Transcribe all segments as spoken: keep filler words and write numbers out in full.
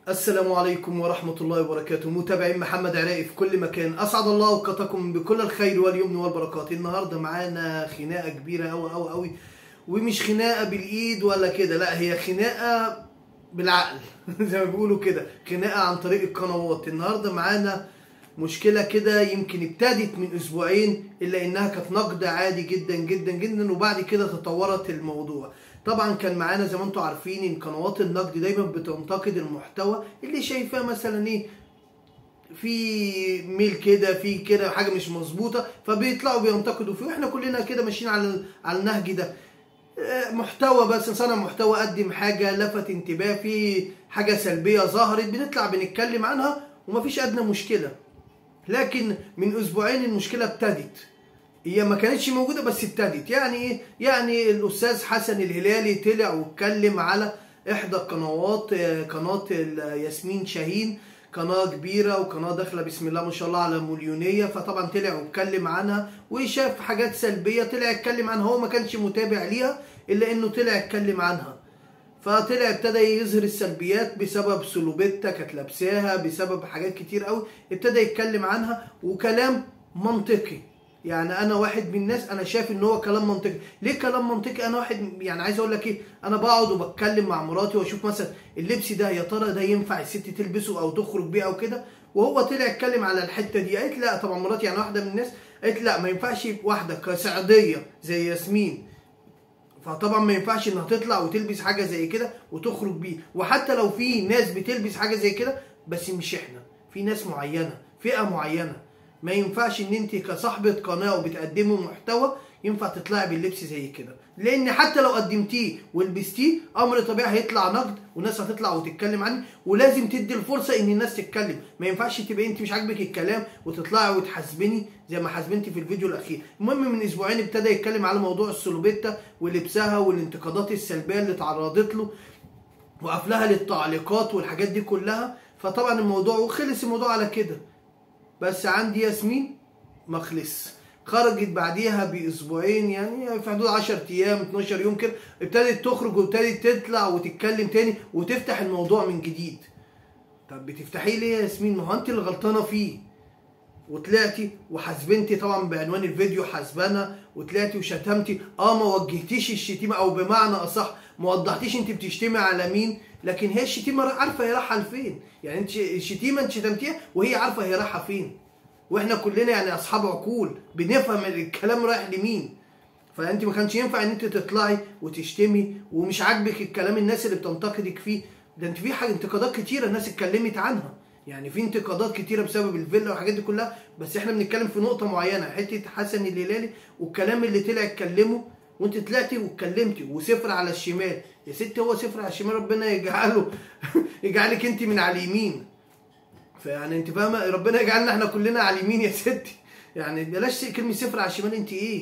السلام عليكم ورحمة الله وبركاته. متابعين محمد عراقي في كل مكان، أسعد الله أوقاتكم بكل الخير واليمن والبركات. النهاردة معانا خناقة كبيرة أوي أوي أوي، ومش خناقة بالإيد ولا كده، لا هي خناقة بالعقل زي ما بيقولوا كده، خناقة عن طريق القنوات. النهاردة معانا مشكلة كده يمكن ابتدت من أسبوعين، إلا إنها كانت نقد عادي جدا جدا جدا، وبعد كده تطورت الموضوع. طبعا كان معانا زي ما انتم عارفين ان قنوات النقد دايما بتنتقد المحتوى اللي شايفاه مثلا ايه في ميل كده في كده حاجه مش مظبوطه، فبيطلعوا بينتقدوا فيه، واحنا كلنا كده ماشيين على على النهج ده. محتوى بس صنع محتوى، قدم حاجه لفت انتباه، في حاجه سلبيه ظهرت بنطلع بنتكلم عنها ومفيش ادنى مشكله. لكن من اسبوعين المشكله ابتدت، هي ما كانتش موجوده بس ابتدت. يعني ايه؟ يعني الاستاذ حسن الهلالي طلع واتكلم على احدى القنوات، قناه ياسمين شاهين، قناه كبيره وقناه داخله بسم الله ما شاء الله على مليونيه. فطبعا طلع واتكلم عنها وشاف حاجات سلبيه طلع يتكلم عنها، هو ما كانش متابع ليها الا انه طلع يتكلم عنها. فطلع ابتدى يظهر السلبيات بسبب سلوبيتا كانت لابساها، بسبب حاجات كتير قوي ابتدى يتكلم عنها، وكلام منطقي. يعني انا واحد من الناس انا شايف ان هو كلام منطقي. ليه كلام منطقي؟ انا واحد يعني عايز اقول لك ايه، انا بقعد وبتكلم مع مراتي واشوف مثلا اللبس ده يا ترى ده ينفع الست تلبسه او تخرج بيه او كده، وهو طلع يتكلم على الحته دي. قالت لا طبعا مراتي يعني واحده من الناس قالت لا ما ينفعش واحده كسعوديه زي ياسمين، فطبعا ما ينفعش انها تطلع وتلبس حاجه زي كده وتخرج بيه. وحتى لو في ناس بتلبس حاجه زي كده بس مش احنا، في ناس معينه فئه معينه، ما ينفعش ان انت كصاحبه قناه وبتقدمي محتوى ينفع تطلعي باللبس زي كده، لان حتى لو قدمتيه ولبستيه امر طبيعي هيطلع نقد وناس هتطلع وتتكلم عنه، ولازم تدي الفرصه ان الناس تتكلم. ما ينفعش تبقى انت مش عاجبك الكلام وتطلعي وتحاسبني زي ما حاسبنتي في الفيديو الاخير. المهم من اسبوعين ابتدى يتكلم على موضوع السلوبيتا ولبسها والانتقادات السلبيه اللي تعرضت له وقفلها للتعليقات والحاجات دي كلها. فطبعا الموضوع وخلص الموضوع على كده. بس عندي ياسمين ما خلص، خرجت بعديها باسبوعين، يعني في حدود عشرة ايام اتناشر يوم كده، ابتدت تخرج وابتدت تطلع وتتكلم تاني وتفتح الموضوع من جديد. طب بتفتحيه ليه يا ياسمين؟ ما هو انت اللي غلطانه فيه. وطلعتي وحاسبنتي طبعا بعنوان الفيديو حاسبانه، وطلعتي وشتمتي. اه ما وجهتيش الشتيمه، او بمعنى اصح ما وضحتيش انت بتشتمي على مين، لكن هي الشتيمه عارفه هي رايحه لفين. يعني انت الشتيمه انت شتمتيها وهي عارفه هي رايحه فين، واحنا كلنا يعني اصحاب عقول بنفهم الكلام رايح لمين. فانت ما كانش ينفع ان انت تطلعي وتشتمي ومش عاجبك الكلام الناس اللي بتنتقدك فيه. ده انت في حاجه انتقادات كتيره الناس اتكلمت عنها، يعني في انتقادات كتيره بسبب الفيلا والحاجات دي كلها، بس احنا بنتكلم في نقطه معينه، حته حسن الهلالي والكلام اللي طلع اتكلمه، وانت طلعتي واتكلمتي وصفر على الشمال. يا ستي هو صفر على الشمال ربنا يجعله يجعلك انت من على اليمين. فيعني انت فاهمه، ربنا يجعلنا احنا كلنا على اليمين يا ستي. يعني بلاش كلمه صفر على الشمال، انت ايه؟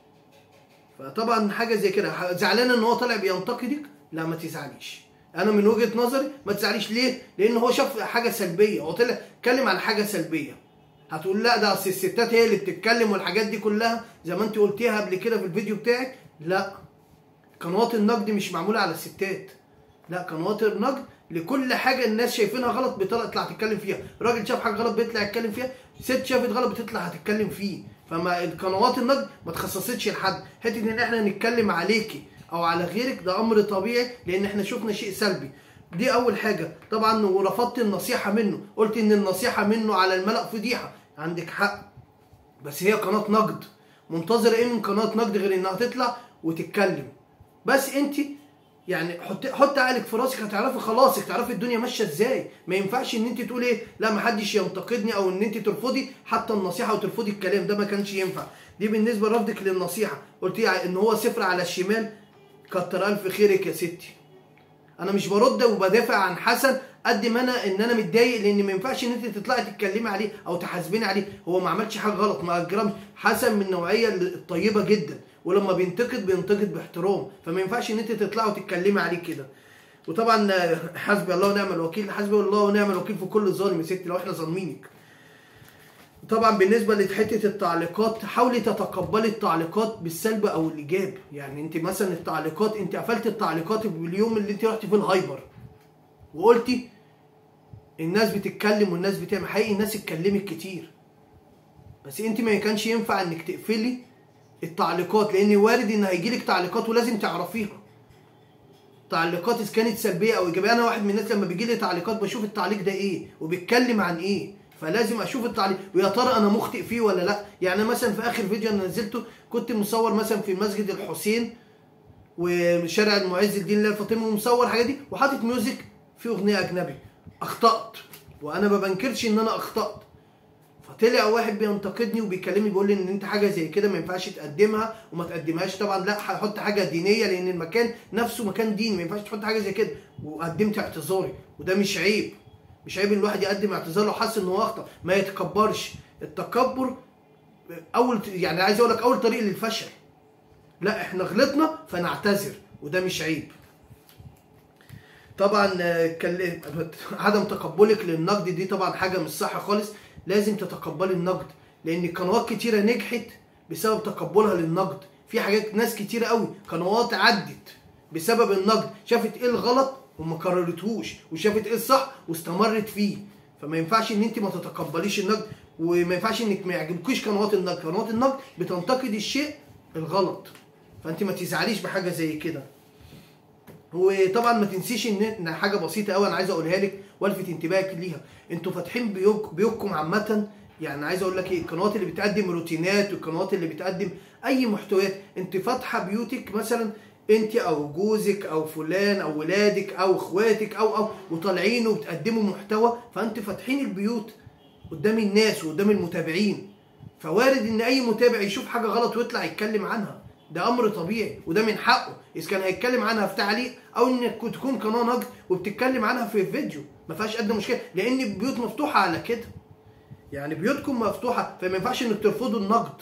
فطبعا حاجه زي كده زعلانه ان هو طالع بينتقدك، لا ما تزعليش. انا من وجهه نظري ما تزعليش. ليه؟ لان هو شاف حاجه سلبيه، هو طلع اتكلم على حاجه سلبيه. هتقول لا ده اصل الستات هي اللي بتتكلم والحاجات دي كلها زي ما انت قلتيها قبل كده في الفيديو بتاعك. لا، قنوات النقد مش معموله على الستات، لا قنوات النقد لكل حاجه الناس شايفينها غلط بتطلع تتكلم فيها. راجل شاف حاجه غلط بيطلع يتكلم فيها، ست شافت غلط بتطلع هتتكلم فيه. فما القنوات النقد ما تخصصتش لحد. حته ان احنا نتكلم عليكي او على غيرك ده امر طبيعي، لان احنا شفنا شيء سلبي. دي اول حاجه طبعا. ورفضت النصيحه منه، قلت ان النصيحه منه على الملأ فضيحه. عندك حق، بس هي قناه نقد، منتظره ايه من قناه نقد غير انها تطلع وتتكلم؟ بس انت يعني حط حط عقلك في راسك، هتعرفي خلاص، هتعرفي الدنيا ماشيه ازاي. ما ينفعش ان انت تقولي ايه لا ما حدش ينتقدني، او ان انت ترفضي حتى النصيحه وترفضي الكلام ده، ما كانش ينفع. دي بالنسبه لرفضك للنصيحه. قلتي ان هو صفر على الشمال، كتر الف خيرك يا ستي. انا مش برد وبدافع عن حسن قد ما انا ان انا متضايق، لان ما ينفعش ان انت تطلعي تتكلمي عليه او تحاسبيني عليه. هو ما عملش حاجه غلط، ما اجرمش. حسن من النوعيه الطيبه جدا، ولما بينتقد بينتقد باحترام، فما ينفعش ان انت تطلعي وتتكلمي عليه كده. وطبعا حسبي الله ونعم الوكيل، حسبي الله ونعم الوكيل في كل ظالم يا ستي لو احنا ظالمينك. طبعا بالنسبه لحته التعليقات، حاولي تتقبلي التعليقات بالسلب او الايجاب. يعني انت مثلا التعليقات، انت قفلت التعليقات باليوم اللي انت رحتي فيه الهايبر وقلتي الناس بتتكلم والناس بتعمل، حقيقي الناس اتكلمت كتير، بس انت ما كانش ينفع انك تقفلي التعليقات، لان وارد ان هيجيلك تعليقات ولازم تعرفيها. تعليقات اذا كانت سلبيه او ايجابيه. انا واحد من الناس لما بيجي لي تعليقات بشوف التعليق ده ايه وبيتكلم عن ايه، فلازم اشوف التعليق ويا ترى انا مخطئ فيه ولا لا. يعني مثلا في اخر فيديو انا نزلته كنت مصور مثلا في مسجد الحسين وشارع المعز الدين الله الفاطمي، ومصور الحاجات دي وحاطط ميوزك في اغنيه اجنبي. اخطات، وانا ما بنكرش ان انا اخطات. فطلع واحد بينتقدني وبيكلمني بيقول لي ان انت حاجه زي كده ما ينفعش تقدمها وما تقدمهاش. طبعا لا، هحط حاجه دينيه لان المكان نفسه مكان ديني، ما ينفعش تحط حاجه زي كده. وقدمت اعتذاري، وده مش عيب. مش عيب ان الواحد يقدم اعتذار لو حس ان هو اخطا، ما يتكبرش. التكبر اول يعني عايز اقول لك اول طريق للفشل. لا، احنا غلطنا فنعتذر، وده مش عيب. طبعا عدم تقبلك للنقد دي طبعا حاجه مش صح خالص. لازم تتقبلي النقد، لان قنوات كتيره نجحت بسبب تقبلها للنقد. في حاجات ناس كتيره قوي قنوات عدت بسبب النقد، شافت ايه الغلط وما كررتهوش، وشافت ايه الصح واستمرت فيه. فما ينفعش ان انت ما تتقبليش النقد، وما ينفعش انك ما يعجبكيش قنوات النقد. قنوات النقد بتنتقد الشيء الغلط، فانت ما تزعليش بحاجه زي كده. وطبعا ما تنسيش ان حاجه بسيطه قوي انا عايز اقولها لك والفت انتباهك ليها. انتوا فاتحين بيوك بيوتكم عامه، يعني عايز اقول لك ايه، القنوات اللي بتقدم روتينات والقنوات اللي بتقدم اي محتويات، انت فاتحه بيوتك مثلا انت او جوزك او فلان او ولادك او اخواتك او او وطالعين وبتقدموا محتوى، فانت فاتحين البيوت قدام الناس وقدام المتابعين. فوارد ان اي متابع يشوف حاجه غلط ويطلع يتكلم عنها، ده امر طبيعي وده من حقه. اذا كان هيتكلم عنها في تعليق او انك تكون قناه نقد وبتتكلم عنها في فيديو، ما فيهاش قد مشكله، لان البيوت مفتوحه على كده. يعني بيوتكم مفتوحه، فما ينفعش انك ترفضوا النقد.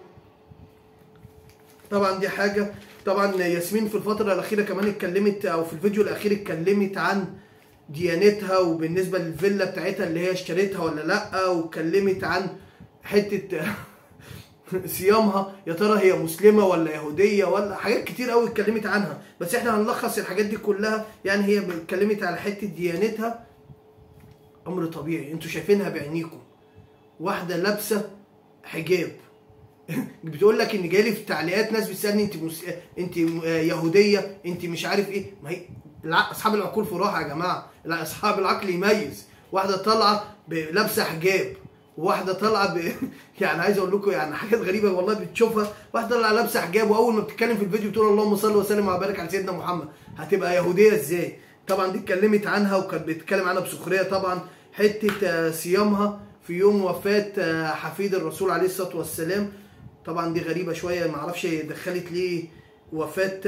طبعا دي حاجه. طبعا ياسمين في الفتره الاخيره كمان اتكلمت، او في الفيديو الاخير اتكلمت عن ديانتها وبالنسبه للفيلا بتاعتها اللي هي اشتريتها ولا لا، واتكلمت عن حته صيامها، يا ترى هي مسلمه ولا يهوديه ولا حاجات كتير قوي اتكلمت عنها. بس احنا هنلخص الحاجات دي كلها. يعني هي اتكلمت على حته ديانتها، امر طبيعي انتوا شايفينها بعينيكم، واحده لابسه حجاب بتقول لك ان جالي في التعليقات ناس بتسالني انت مس... انت يهوديه، انت مش عارف ايه. ما هي اصحاب العقول في راحه يا جماعه، لا اصحاب العقل يميز. واحده طالعه لابسه حجاب، وواحده طالعه ب... يعني عايز اقول لكم يعني حاجات غريبه والله بتشوفها. واحده طالعه لابسه حجاب، واول ما بتتكلم في الفيديو بتقول اللهم صل وسلم وبارك على سيدنا محمد، هتبقى يهوديه ازاي؟ طبعا دي اتكلمت عنها وكانت بتتكلم عنها بسخريه. طبعا حته صيامها في يوم وفاه حفيد الرسول عليه الصلاه والسلام، طبعا دي غريبه شويه، ما اعرفش دخلت ليه وفاه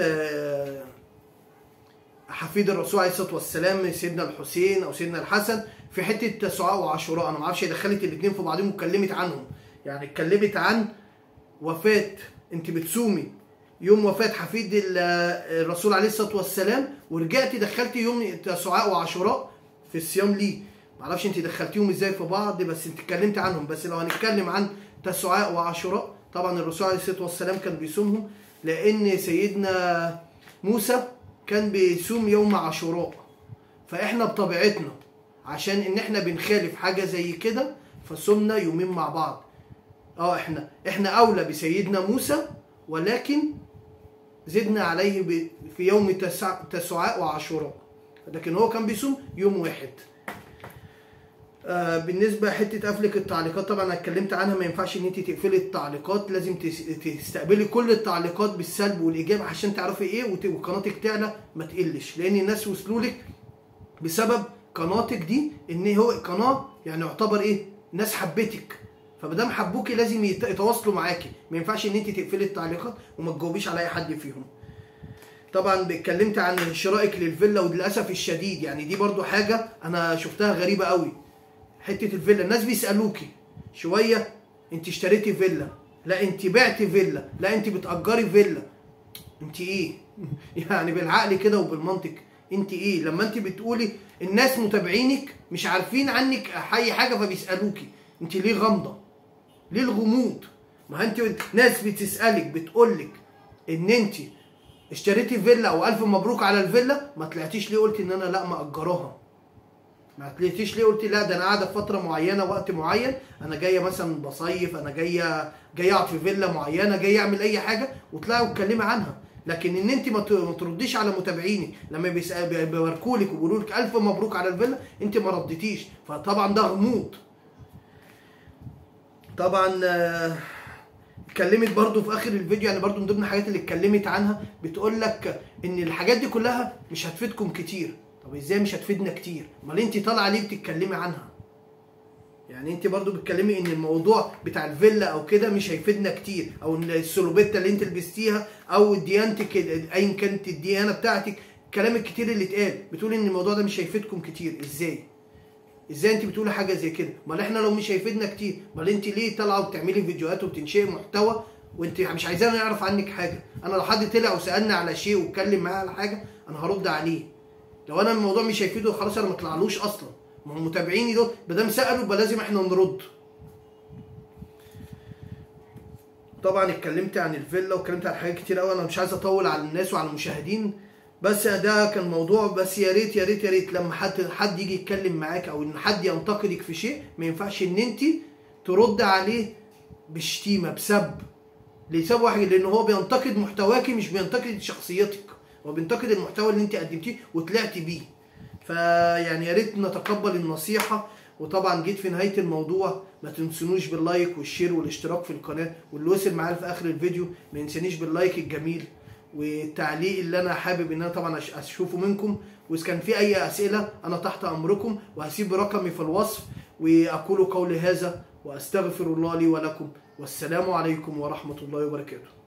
حفيد الرسول عليه الصلاه والسلام سيدنا الحسين او سيدنا الحسن في حته تسعاء وعاشوراء. انا ما اعرفش دخلت الاثنين في بعضهم واتكلمت عنهم. يعني اتكلمت عن وفاه، انت بتصومي يوم وفاه حفيد الرسول عليه الصلاه والسلام، ورجعتي دخلتي يوم تسعاء وعاشوراء في الصيام ليه. ما اعرفش انت دخلتيهم ازاي في بعض، بس انت اتكلمت عنهم. بس لو هنتكلم عن تسعاء وعاشوراء، طبعا الرسول عليه الصلاه والسلام كان بيصومهم لان سيدنا موسى كان بيصوم يوم عاشوراء. فاحنا بطبيعتنا عشان ان احنا بنخالف حاجه زي كده فصومنا يومين مع بعض. اه احنا احنا اولى بسيدنا موسى، ولكن زدنا عليه في يوم تسعاء وعاشوراء، لكن هو كان بيصوم يوم واحد. آه بالنسبه حته قفلك التعليقات، طبعا انا اتكلمت عنها. ما ينفعش ان انت تقفلي التعليقات، لازم تستقبلي كل التعليقات بالسلب والايجاب عشان تعرفي ايه وقناتك تعلى ما تقلش. لان الناس وصلوا لك بسبب قناتك دي، ان هو قناه يعني يعتبر ايه، ناس حبتك، فمادام حبوكي لازم يتواصلوا معاكي. ما ينفعش ان انت تقفلي التعليقات وما تجاوبيش على اي حد فيهم. طبعا اتكلمت عن شرائك للفيلا، وللاسف الشديد يعني دي برضو حاجه انا شفتها غريبه قوي. حته الفيلا، الناس بيسالوكي شويه انت اشتريتي فيلا، لا انت بعتي فيلا، لا انت بتأجري فيلا، انت ايه؟ يعني بالعقل كده وبالمنطق انت ايه؟ لما انت بتقولي الناس متابعينك مش عارفين عنك اي حاجه فبيسالوكي، انت ليه غامضه؟ ليه الغموض؟ ما انت ناس بتسالك بتقولك ان انت اشتريتي فيلا او الف مبروك على الفيلا، ما طلعتيش ليه قلت ان انا لا مأجراها؟ ما طلعتيش ليه قلت لا ده انا قاعده في فتره معينه وقت معين، انا جايه مثلا بصيف، انا جايه جايه اقعد في فيلا معينه، جايه اعمل اي حاجه، وطلعي واتكلمي عنها. لكن ان انت ما ترديش على متابعينك لما بيباركوا لك وبيقولوا لك الف مبروك على الفيلا انت ما رديتيش، فطبعا ده غموض. طبعا اتكلمت برضو في اخر الفيديو، يعني برضو من ضمن الحاجات اللي اتكلمت عنها بتقول لك ان الحاجات دي كلها مش هتفيدكم كتير. طب ازاي مش هتفيدنا كتير؟ امال انت طالعه ليه بتتكلمي عنها؟ يعني انت برضو بتتكلمي ان الموضوع بتاع الفيلا او كده مش هيفيدنا كتير، او السلوبيتا اللي انت لبستيها او ديانتك ايا كانت الديانه بتاعتك، الكلام الكتير اللي اتقال بتقول ان الموضوع ده مش هيفيدكم كتير. ازاي؟ ازاي انت بتقولي حاجه زي كده؟ امال احنا لو مش هيفيدنا كتير، امال انت ليه طالعه وبتعملي فيديوهات وبتنشئي محتوى وانت مش عايزانا نعرف عنك حاجه؟ انا لو حد طلع وسالني على شيء واتكلم معايا على حاجه انا هرد عليه. لو انا الموضوع مش هيفيده خلاص انا ما اطلعلوش اصلا. ما هم متابعيني دول ما دام سالوا يبقى لازم احنا نرد. طبعا اتكلمت عن الفيلا واتكلمت عن حاجات كتير قوي، انا مش عايز اطول على الناس وعلى المشاهدين، بس ده كان موضوع. بس يا ريت يا ريت يا ريت لما حد حد يجي يتكلم معاك او ان حد ينتقدك في شيء ما ينفعش ان انت ترد عليه بشتيمه بسب لسبب واحد، لان هو بينتقد محتواكي مش بينتقد شخصيتك، هو بينتقد المحتوى اللي انت قدمتيه وطلعتي بيه. فيعني يا ريت نتقبل النصيحه. وطبعا جيت في نهايه الموضوع ما تنسونوش باللايك والشير والاشتراك في القناه، واللي وصل معايا في اخر الفيديو ما ينسانيش باللايك الجميل والتعليق اللي انا حابب ان انا طبعا اشوفه منكم. واذا كان في اي اسئله انا تحت امركم، وهسيب رقمي في الوصف. واقول قولي هذا واستغفر الله لي ولكم، والسلام عليكم ورحمه الله وبركاته.